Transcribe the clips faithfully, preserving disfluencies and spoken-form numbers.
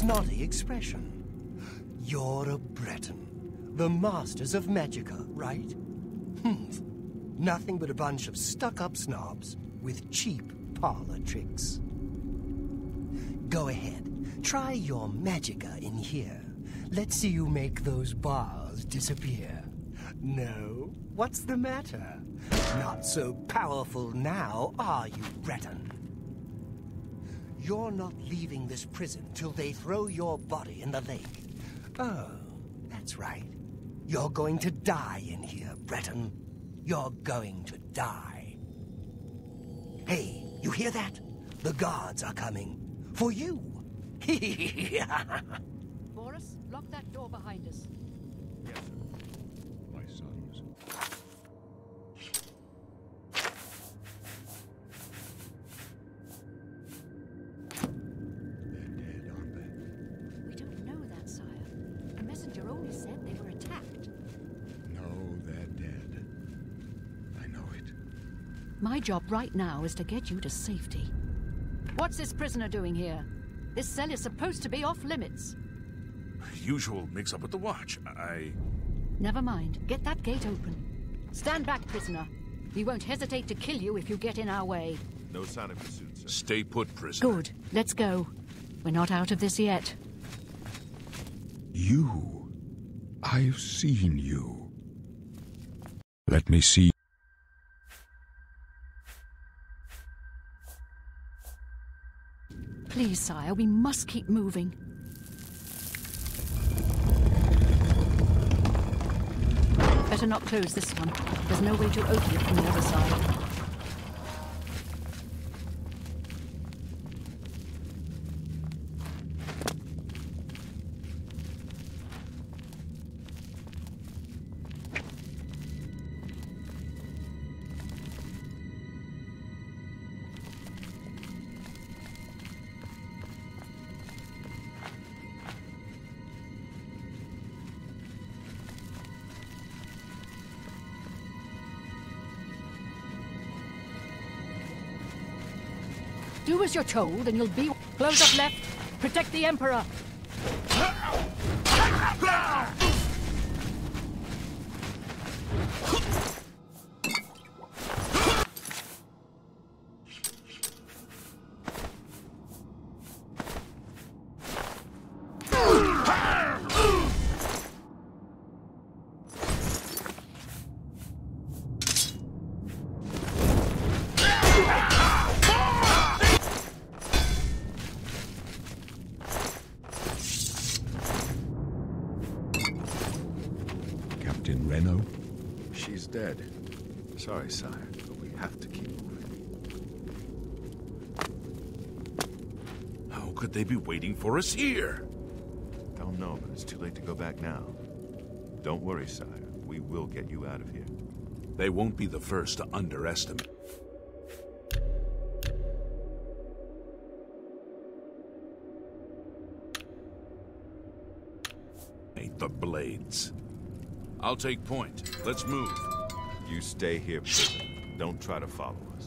snotty expression. You're a Breton. The masters of Magica, right? Hmm. Nothing but a bunch of stuck-up snobs with cheap parlor tricks. Go ahead. Try your Magica in here. Let's see you make those bars disappear. No? What's the matter? Not so powerful now, are you, Breton? You're not leaving this prison till they throw your body in the lake. Oh, that's right. You're going to die in here, Breton. You're going to die. Hey, you hear that? The guards are coming. For you. Boris, lock that door behind us. Yes, my sons. They're dead, aren't they? We don't know that, sire. The messenger only said they were attacked. No, they're dead. I know it. My job right now is to get you to safety. What's this prisoner doing here? This cell is supposed to be off limits. Usual mix-up with the watch. I... Never mind. Get that gate open. Stand back, prisoner. We won't hesitate to kill you if you get in our way. No sign of pursuit, sir. Stay put, prisoner. Good. Let's go. We're not out of this yet. You. I've seen you. Let me see. Please, sire, we must keep moving. Better not close this one. There's no way to open it from the other side. Do as you're told and you'll be... Close up left. Protect the Emperor. She's dead. Sorry, sire, but we have to keep moving. How could they be waiting for us here? Don't know, but it's too late to go back now. Don't worry, sire. We will get you out of here. They won't be the first to underestimate. The blades. I'll take point. Let's move. You stay here, prisoner. Don't try to follow us.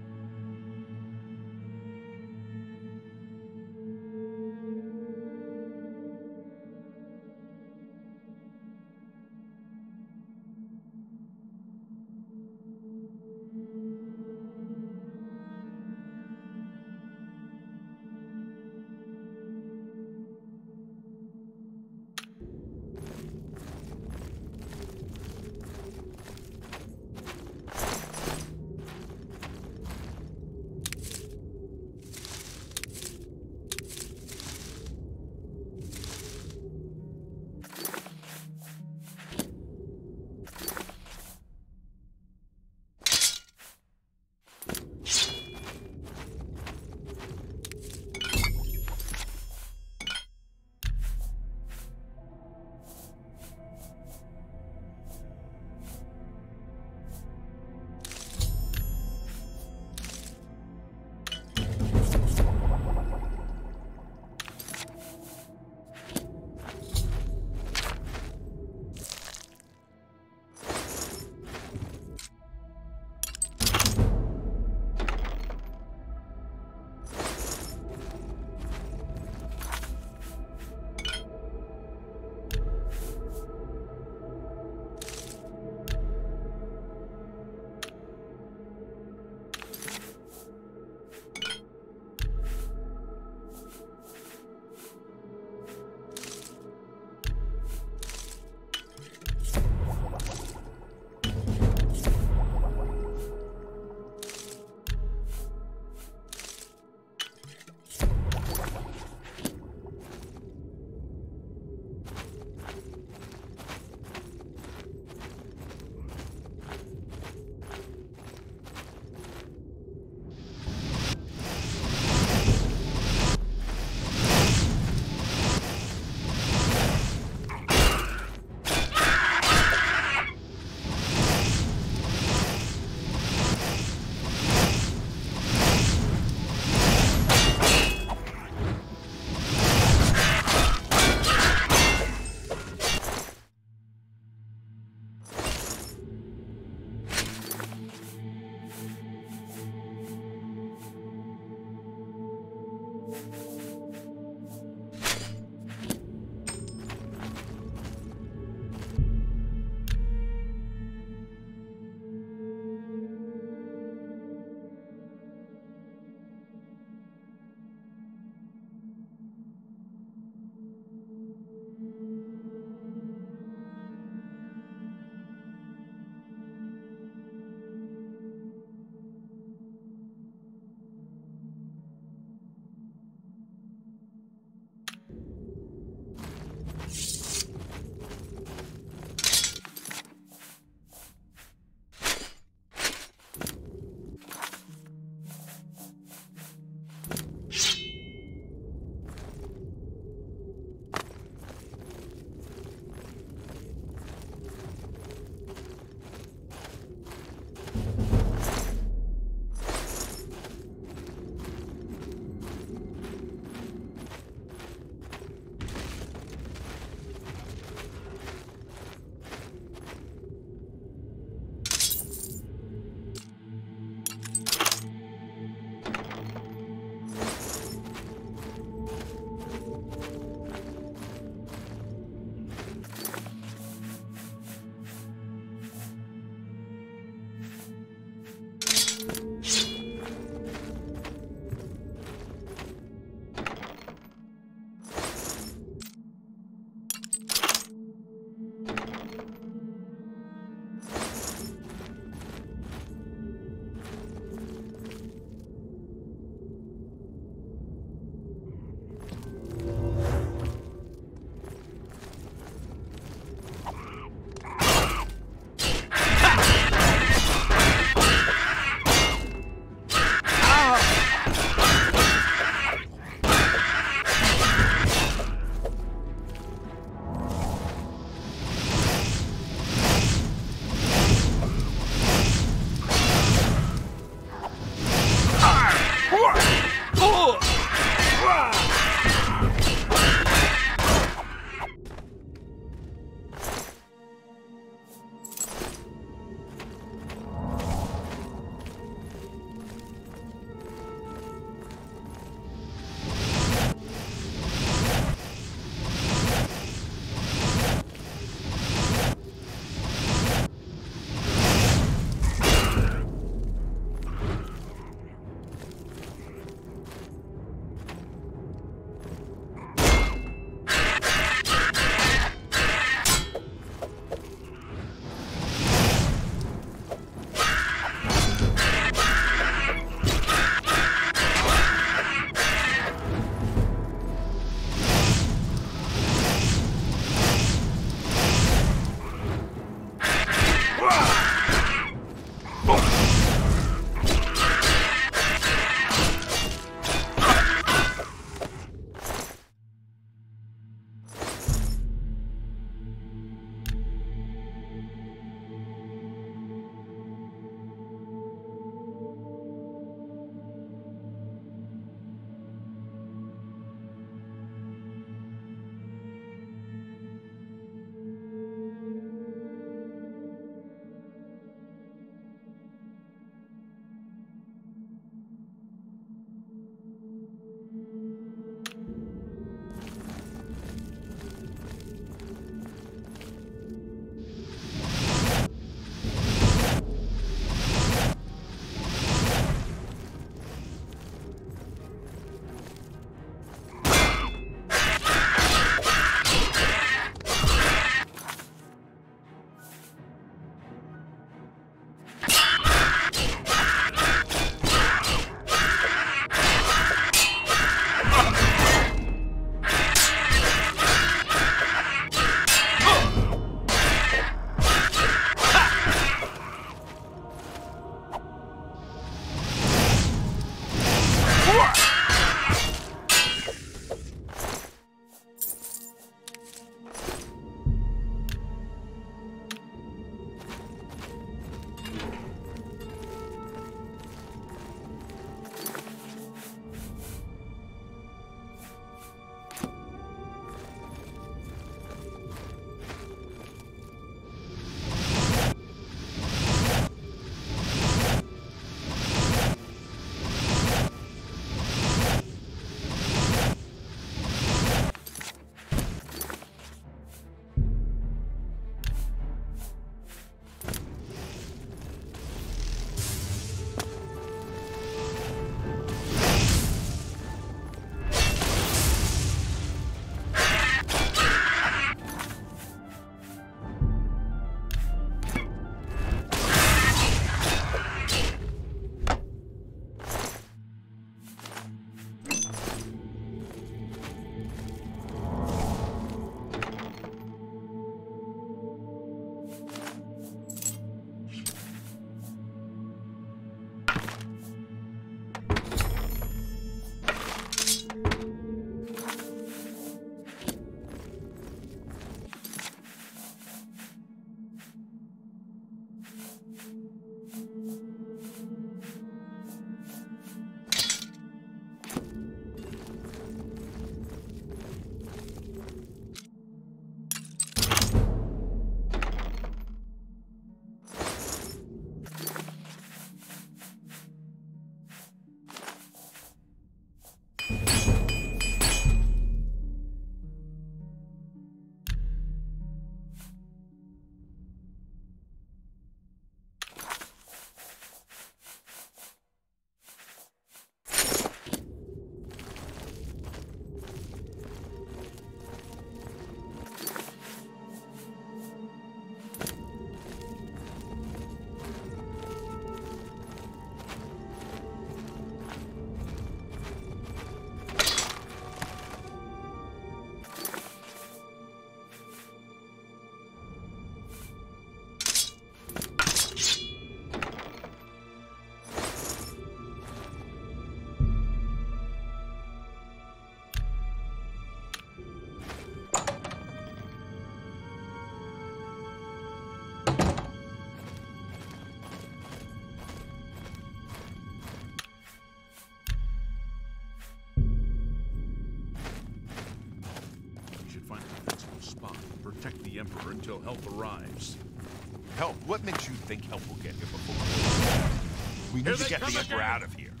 protect the Emperor until help arrives. Help? What makes you think help will get here before? We Here need to they get come the Emperor again. out of here.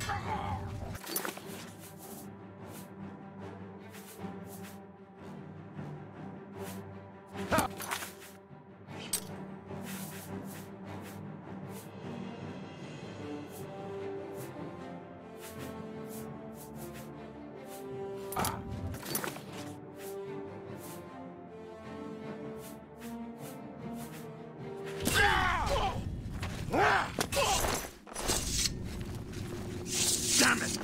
Damn it!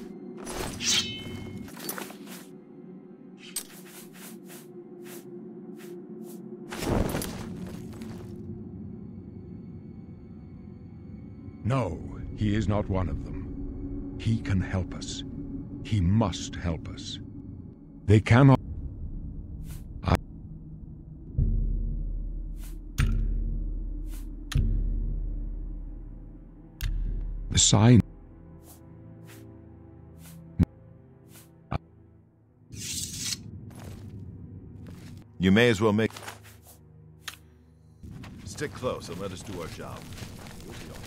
No, he is not one of them. He can help us. He must help us. They cannot... I... The sign... You may as well make... Stick close and let us do our job. We'll be all right.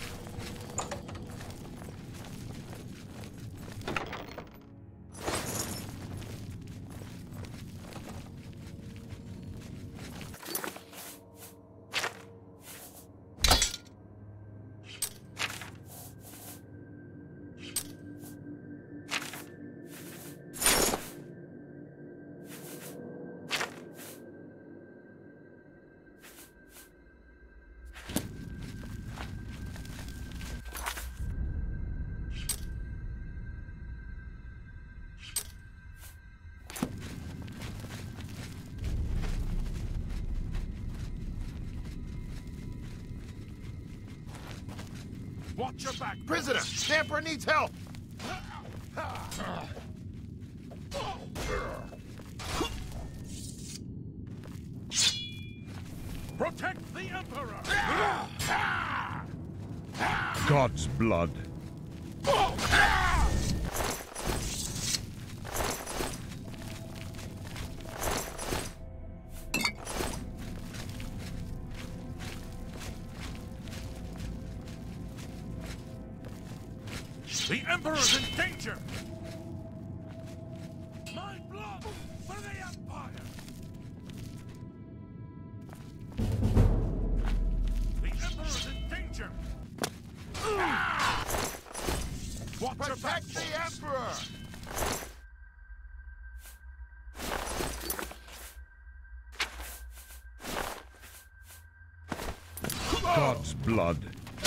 Watch your back! Prisoner! The Emperor needs help! Protect the Emperor! God's blood. The Emperor's in danger! My blood for the Empire! The Emperor's in danger! Watch your back, Protect the Emperor! God's blood.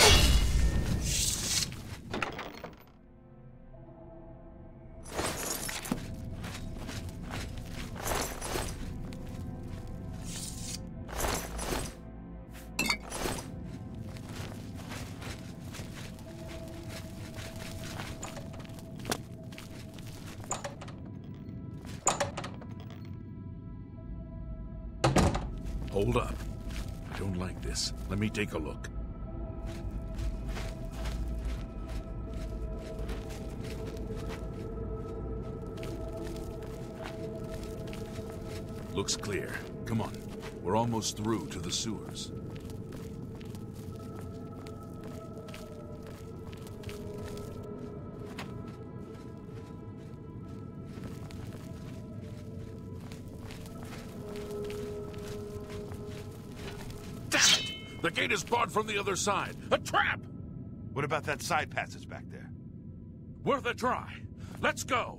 Hold up. I don't like this. Let me take a look. Looks clear. Come on. We're almost through to the sewers. The gate is barred from the other side. A trap! What about that side passage back there? Worth a try. Let's go!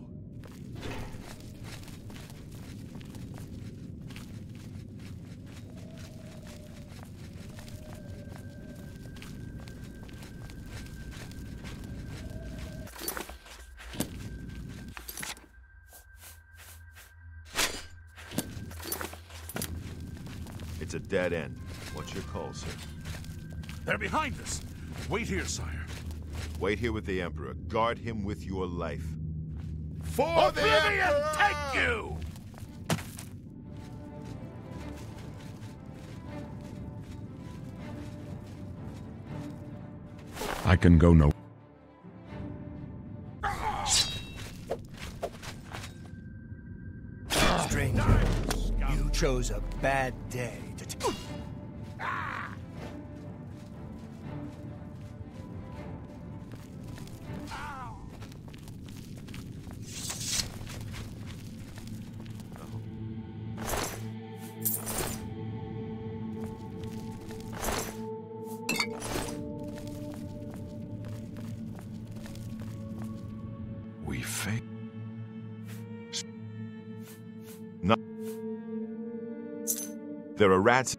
It's a dead end. What's your call, sir? They're behind us. Wait here, sire. Wait here with the Emperor. Guard him with your life. For the Oblivion, Emperor! take you! I can go no... Stranger, you chose a bad day to t- We failed. No. There are rats.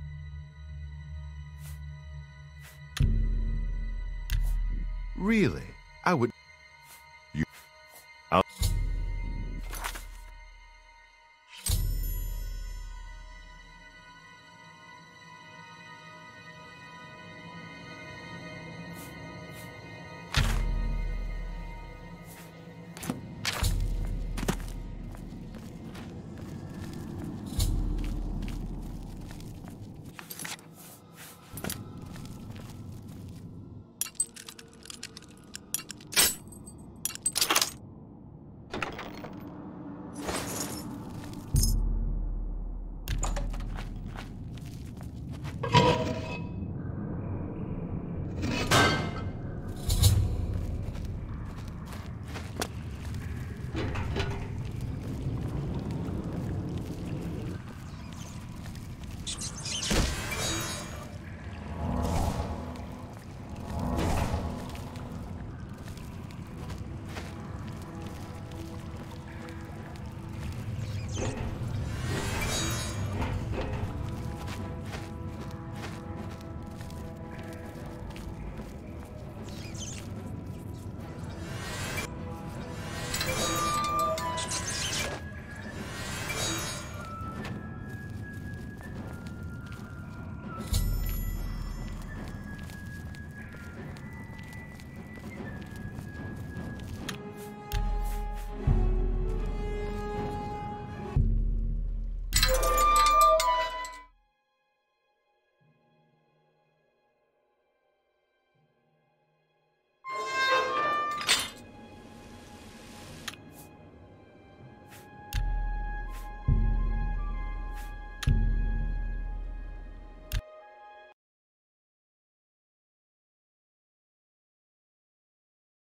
Really?